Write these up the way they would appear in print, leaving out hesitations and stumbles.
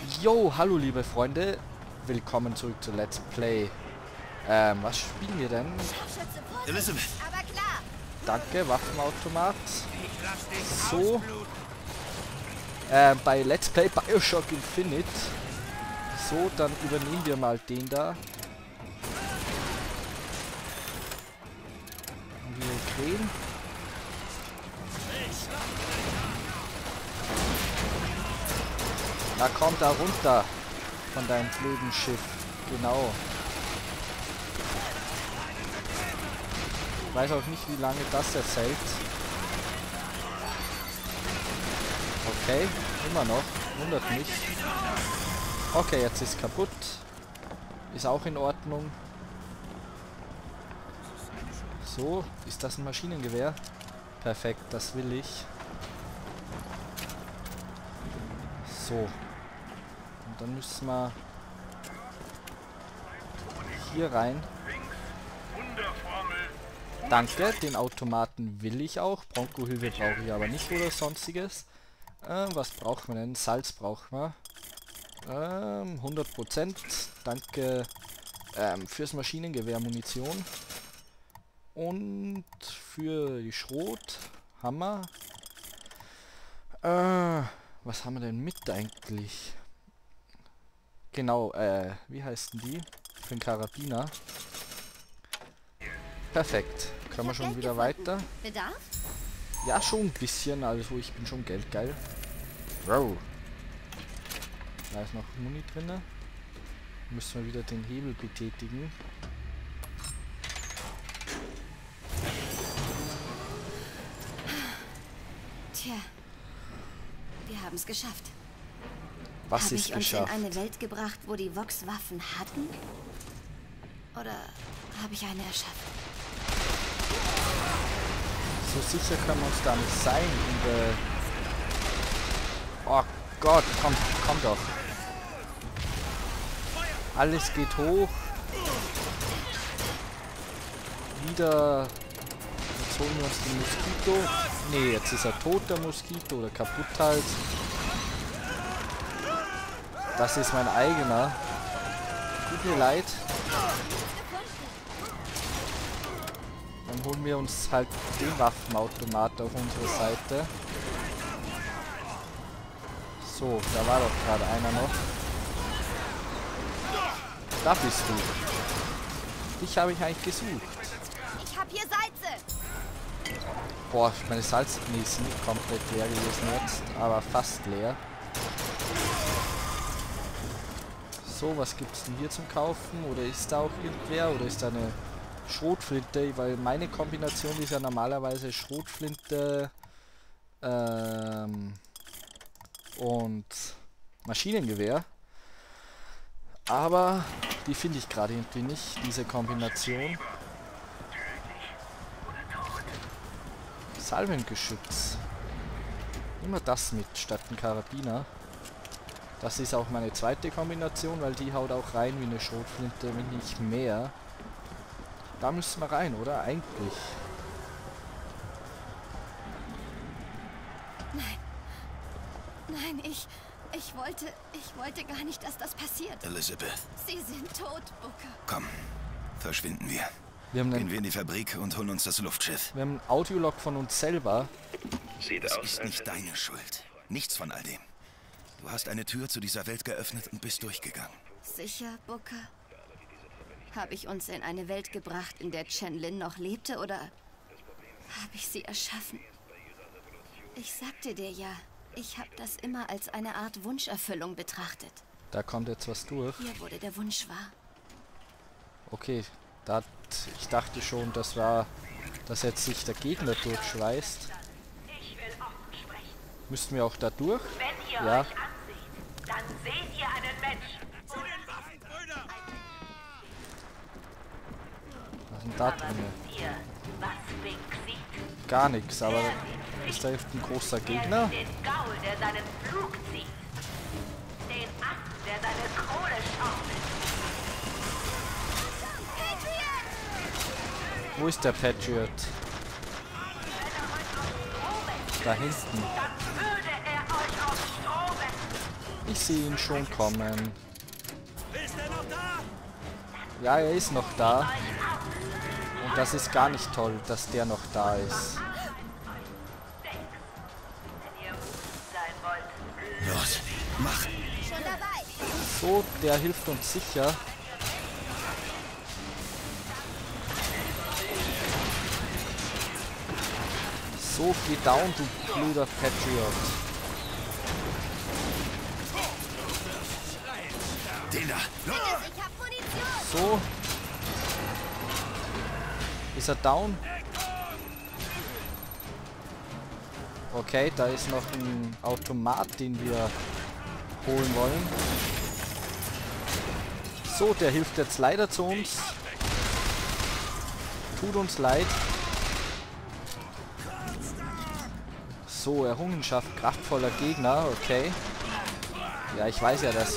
Jo, hallo liebe Freunde, willkommen zurück zu Let's Play. Was spielen wir denn? Elizabeth. Aber klar. Danke, Waffenautomat. So. Bei Let's Play Bioshock Infinite. So, dann übernehmen wir mal den da. Wir drehen. Na komm da runter von deinem blöden Schiff. Genau. Ich weiß auch nicht, wie lange das jetzt hält. Okay, immer noch. Wundert mich. Okay, jetzt ist kaputt. Ist auch in Ordnung. So, ist das ein Maschinengewehr? Perfekt, das will ich. So. Und dann müssen wir hier rein. Danke, den Automaten will ich auch. Bronco-Hilfe brauche ich aber nicht oder sonstiges. Was brauchen wir denn? Salz brauchen wir. 100%. Danke fürs Maschinengewehr Munition. Und für die Schrot Hammer. Was haben wir denn mit eigentlich? Genau, wie heißt denn die? Für den Karabiner. Perfekt. Können wir schon wieder weiter? Bedarf? Ja, schon ein bisschen. Also ich bin schon geldgeil. Wow. Da ist noch Muni drin. Müssen wir wieder den Hebel betätigen. Tja. Wir haben es geschafft. Was ist Habe ich uns geschafft? in eine Welt gebracht, wo die Vox Waffen hatten? Oder habe ich eine erschaffen? So sicher können wir uns da nicht sein. Oh Gott, komm doch. Alles geht hoch. Wieder. Jetzt holen wir uns den Moskito. Nee, jetzt ist er tot, der Moskito, oder kaputt halt. Das ist mein eigener. Tut mir leid. Dann holen wir uns halt den Waffenautomat auf unsere Seite. So, da war doch gerade einer noch. Da bist du. Dich habe ich eigentlich gesucht. Ich habe hier Salze. Boah, meine Salz... Nee, ist nicht komplett leer gewesen jetzt, aber fast leer. So, was gibt's denn hier zum Kaufen? Oder ist da auch irgendwer? Oder ist da eine Schrotflinte? Weil meine Kombination ist ja normalerweise Schrotflinte und Maschinengewehr. Aber die finde ich gerade irgendwie nicht, diese Kombination. Salvengeschütz. Immer das mit statt ein Karabiner. Das ist auch meine zweite Kombination, weil die haut auch rein wie eine Schrotflinte, wenn nicht mehr. Da müssen wir rein, oder? Eigentlich. Nein, ich wollte gar nicht, dass das passiert. Elizabeth, Sie sind tot, Booker. komm. Verschwinden wir. Wir haben Gehen wir in die Fabrik und holen uns das Luftschiff. ein Audiolog von uns selber. Das ist nicht deine Schuld. Nichts von all dem. Du hast eine Tür zu dieser Welt geöffnet und bist durchgegangen. Sicher, Booker? Habe ich uns in eine Welt gebracht, in der Chen Lin noch lebte, oder habe ich sie erschaffen? Ich sagte dir ja, ich habe das immer als eine Art Wunscherfüllung betrachtet. Da kommt jetzt was durch. Hier wurde der Wunsch wahr. Okay, ich dachte schon, dass jetzt sich der Gegner durchschweißt. Müssten wir auch da durch? Wenn ihr Ja. euch ansieht, dann seht ihr einen Menschen. Was ist denn da drin? Wisst ihr, was Wink sieht? Gar nichts, aber ist da ein großer Gegner? Den Gaul, der seinen Flug zieht. Den Affen, der seine Krone schaufelt. Wo ist der Patriot? Da hinten. Dann würde er euch auf Stroh Ich sehe ihn schon kommen. Ja, er ist noch da. Und das ist gar nicht toll, dass der noch da ist. Los, mach! Schon dabei. So, der hilft uns sicher. So, geh down, du blöder Patriot. Den da! Ich hab Munition. So. Ist er down? Okay, da ist noch ein Automat, den wir holen wollen. So, der hilft jetzt leider zu uns. Tut uns leid. So, Errungenschaft kraftvoller Gegner, okay. Ja, ich weiß ja, dass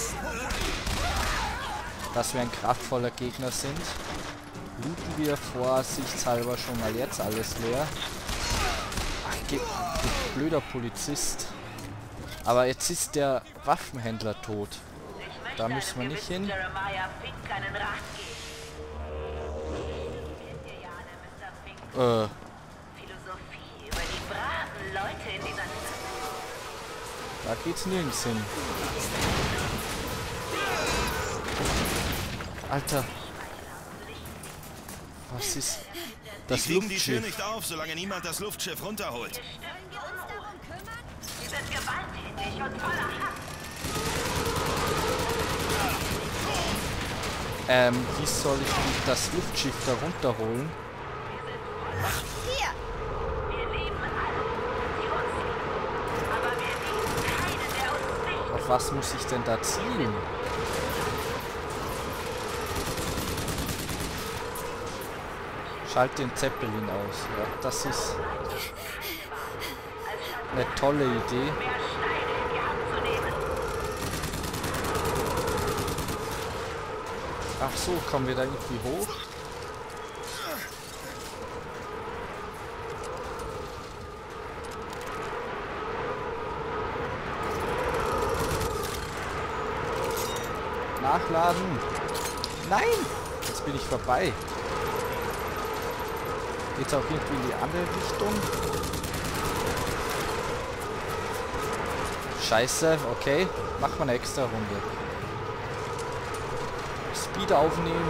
wir ein kraftvoller Gegner sind. Looten wir vorsichtshalber schon mal jetzt alles leer. Ach, du blöder Polizist. Aber jetzt ist der Waffenhändler tot. Da müssen wir nicht hin. Da geht's nirgends hin. Alter. Was ist das Die kriegen die Tür Luftschiff? nicht auf, solange niemand das Luftschiff runterholt. Sie sind gewalttätig und voller Hass. Wie soll ich das Luftschiff da runterholen? Hier. Wir lieben alle, die uns lieben. Aber wir lieben keinen, der uns nicht. Auf was muss ich denn da zielen? Schalt den Zeppelin aus. Ja, das ist eine tolle Idee. Mehr Steine in die Hand zu nehmen. Ach so, kommen wir da irgendwie hoch? Nachladen. Nein! Jetzt bin ich vorbei. Geht's auch irgendwie in die andere Richtung? Scheiße, okay. Mach mal eine extra Runde. Speed aufnehmen.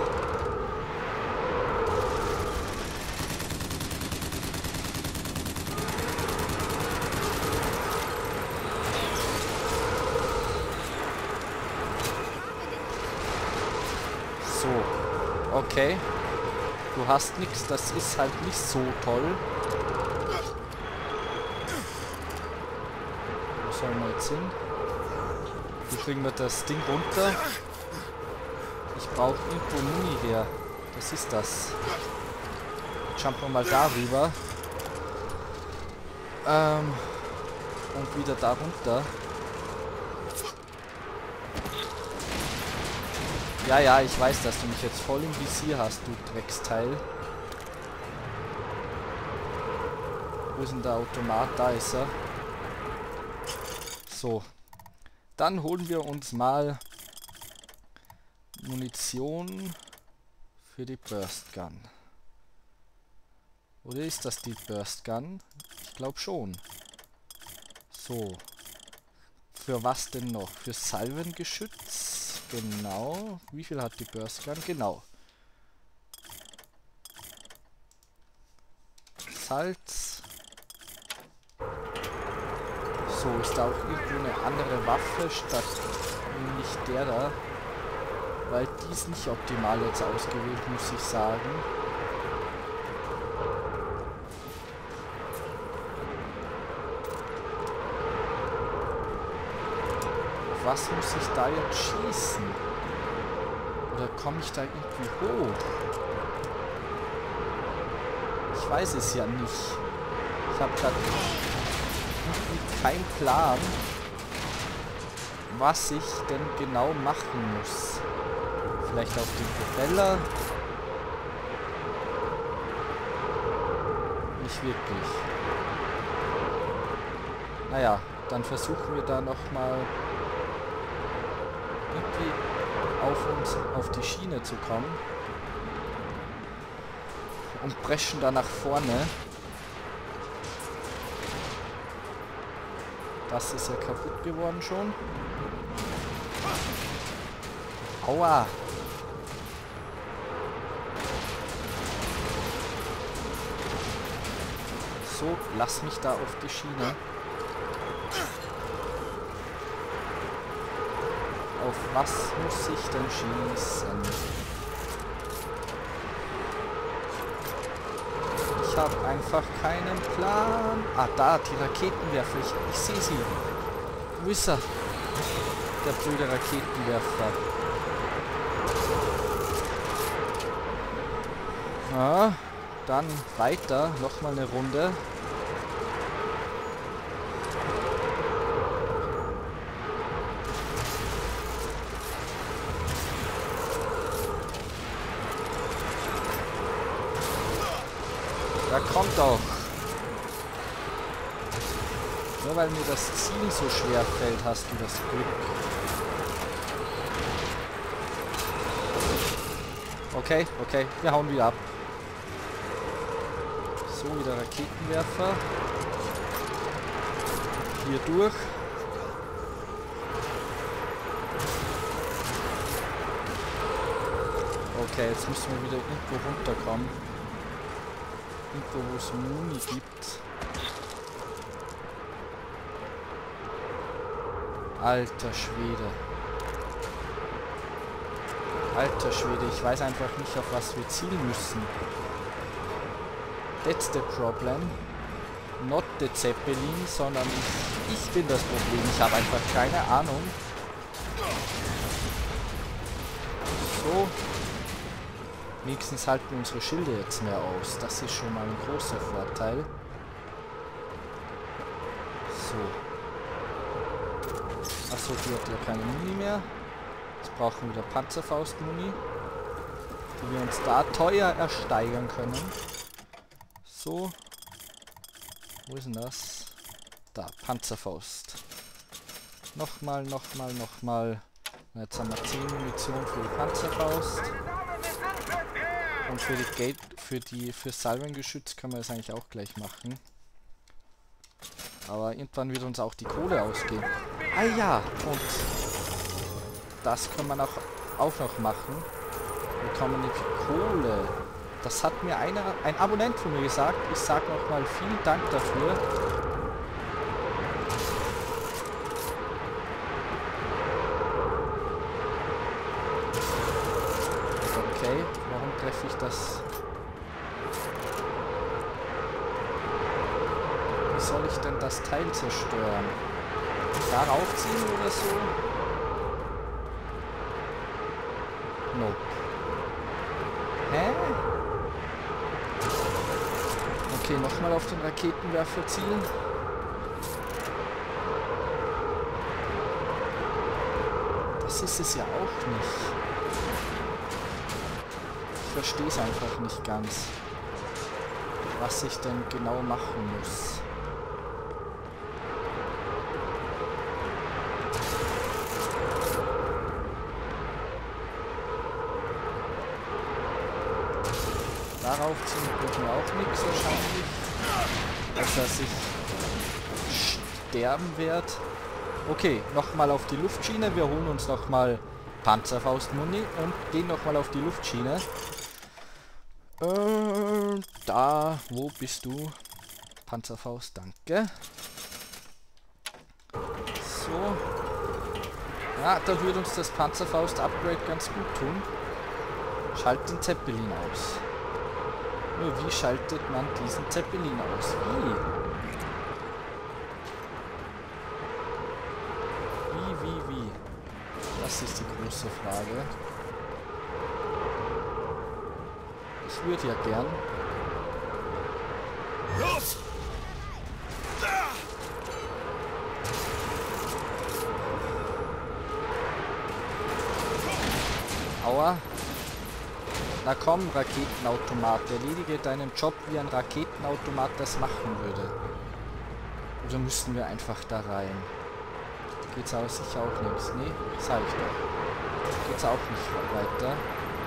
So, okay. Du hast nichts, das ist halt nicht so toll. Wo sollen wir jetzt hin? Wie kriegen wir das Ding runter? Ich brauche irgendwo Muni her. Was ist das? Jumpen wir mal darüber. Und wieder da runter. Ja, ja, ich weiß, dass du mich jetzt voll im Visier hast, du Drecksteil. Wo ist denn der Automat? Da ist er. So. Dann holen wir uns mal Munition für die Burst Gun. Oder ist das die Burst Gun? Ich glaube schon. So. Für was denn noch? Für Salvengeschütz? Genau. Wie viel hat die Burst Gun? Genau. Salz. So, ist da auch irgendwo eine andere Waffe statt nicht der da. Weil die ist nicht optimal jetzt ausgewählt, muss ich sagen. Was muss ich da jetzt schießen? Oder komme ich da irgendwie hoch? Ich weiß es ja nicht. Ich habe gerade irgendwie keinen Plan, was ich denn genau machen muss. Vielleicht auf den Propeller? Nicht wirklich. Naja, dann versuchen wir da nochmal auf die Schiene zu kommen. Und preschen da nach vorne. Das ist ja kaputt geworden schon. Aua! So, lass mich da auf die Schiene. Auf was muss ich denn schießen? Ich habe einfach keinen Plan. Ah, da, die Raketenwerfer. Ich sehe sie. Wo ist er? Der blöde Raketenwerfer. Ah, dann weiter. Nochmal eine Runde. Da kommt doch. Nur weil mir das Ziel so schwer fällt, hast du das Glück. Okay, okay, wir hauen wieder ab. So, wieder Raketenwerfer. Hier durch. Okay, jetzt müssen wir wieder irgendwo runterkommen. Irgendwo, wo es Muni gibt. Alter Schwede. Alter Schwede, ich weiß einfach nicht, auf was wir zielen müssen. That's the problem. Not the Zeppelin, sondern ich bin das Problem. Ich habe einfach keine Ahnung. So. Wenigstens halten unsere Schilde jetzt mehr aus. Das ist schon mal ein großer Vorteil. So. Achso, die hat ja keine Muni mehr. Jetzt brauchen wir wieder Panzerfaust-Muni, die wir uns da teuer ersteigern können. So. Wo ist denn das? Da, Panzerfaust. Nochmal, nochmal, nochmal. Jetzt haben wir 10 Munition für die Panzerfaust. Und für die für Salvengeschütz können wir das eigentlich auch gleich machen. Aber irgendwann wird uns auch die Kohle ausgehen. Ah ja, und das kann man auch noch machen. Wir bekommen die Kohle. Das hat mir ein Abonnent von mir gesagt. Ich sage nochmal vielen Dank dafür. Okay, warum treffe ich das? Wie soll ich denn das Teil zerstören? Darauf ziehen oder so? Nope. Hä? Okay, nochmal auf den Raketenwerfer zielen. Das ist es ja auch nicht. Ich verstehe es einfach nicht ganz, was ich denn genau machen muss. Darauf ziehen bringt mir auch nichts wahrscheinlich. Dass er sich sterben wird. Okay, nochmal auf die Luftschiene. Wir holen uns nochmal Panzerfaust-Muni und gehen nochmal auf die Luftschiene. Da, wo bist du? Panzerfaust, danke. So. Ja, da würde uns das Panzerfaust-Upgrade ganz gut tun. Schalt den Zeppelin aus. Nur wie schaltet man diesen Zeppelin aus? Wie? Das ist die große Frage. Ich würde ja gern. Los! Aua. Na komm, Raketenautomat, erledige deinen Job, wie ein Raketenautomat das machen würde. Oder müssten wir einfach da rein? Geht's auch sicher auch links? Nee, sag ich doch. Geht's auch nicht weiter.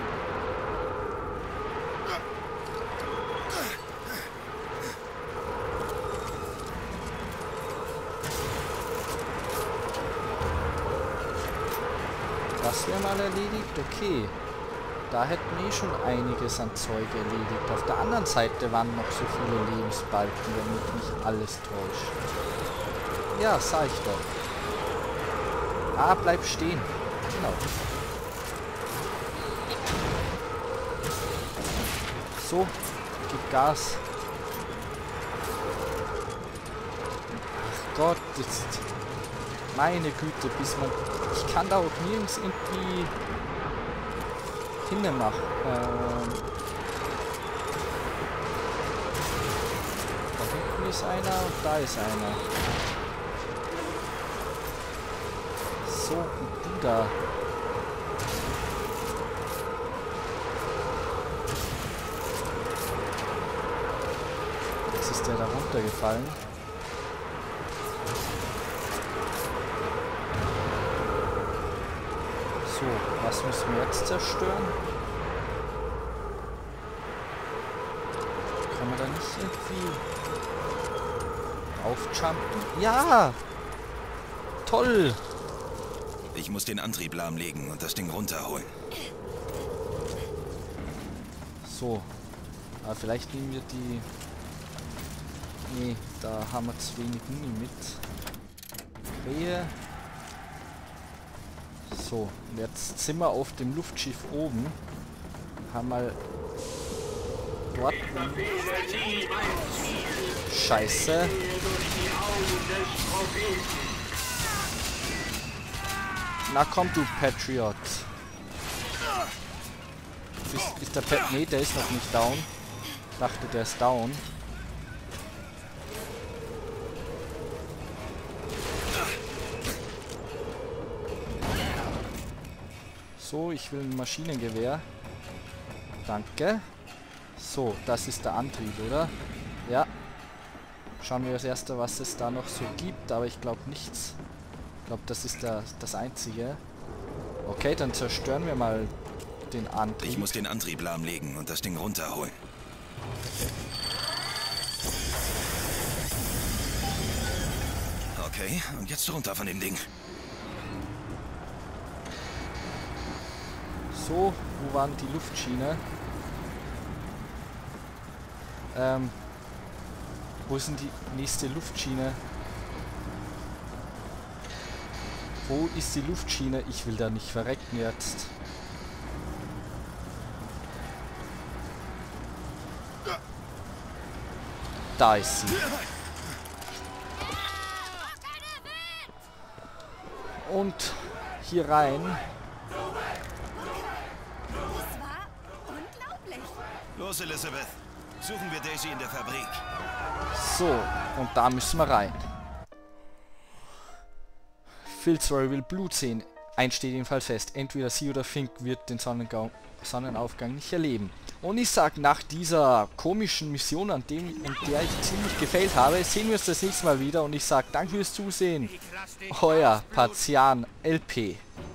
Das wäre mal erledigt, okay. Da hätten wir schon einiges an Zeug erledigt. Auf der anderen Seite waren noch so viele Lebensbalken, wenn mich nicht alles täuscht. Ja, sag ich doch. Ah, bleib stehen. Genau. So, gib Gas. Ach Gott, jetzt... Meine Güte, bis man... Ich kann da auch nirgends irgendwie... hinmachen. Da hinten ist einer und da ist einer. So, und du da. Jetzt ist der da runtergefallen. So, was müssen wir jetzt zerstören? Kann man da nicht irgendwie aufjumpen? Ja! Toll! Ich muss den Antrieb lahmlegen und das Ding runterholen. So. Aber vielleicht nehmen wir die... Nee, da haben wir zu wenig Muni mit. Krähe. So, und jetzt sind wir auf dem Luftschiff oben. Haben mal dort... Scheiße. Na komm, du Patriot. Ist der Pat... Nee, der ist noch nicht down. Ich dachte, der ist down. So, ich will ein Maschinengewehr. Danke. So, das ist der Antrieb, oder? Ja. Schauen wir als Erste, was es da noch so gibt, aber ich glaube nichts. Ich glaube, das ist das Einzige. Okay, dann zerstören wir mal den Antrieb. Ich muss den Antrieb lahmlegen und das Ding runterholen. Okay, und jetzt runter von dem Ding. So, wo waren die Luftschiene? Wo ist denn die nächste Luftschiene? Wo ist die Luftschiene? Ich will da nicht verrecken jetzt. Da ist sie. Und hier rein. Das war unglaublich. Los, Elizabeth. Suchen wir Daisy in der Fabrik. So, und da müssen wir rein. Fitzroy will Blut sehen. Eins steht jedenfalls fest. Entweder sie oder Fink wird den Sonnenaufgang nicht erleben. Und ich sag, nach dieser komischen Mission, in der ich ziemlich gefailt habe, sehen wir uns das nächste Mal wieder. Und ich sag, danke fürs Zusehen. Euer Partian LP.